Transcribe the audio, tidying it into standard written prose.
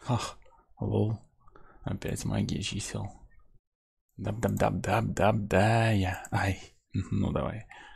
Ах, лол. Опять магия чисел. Даб-даб-даб-даб-даб-да я. Ай, ну давай.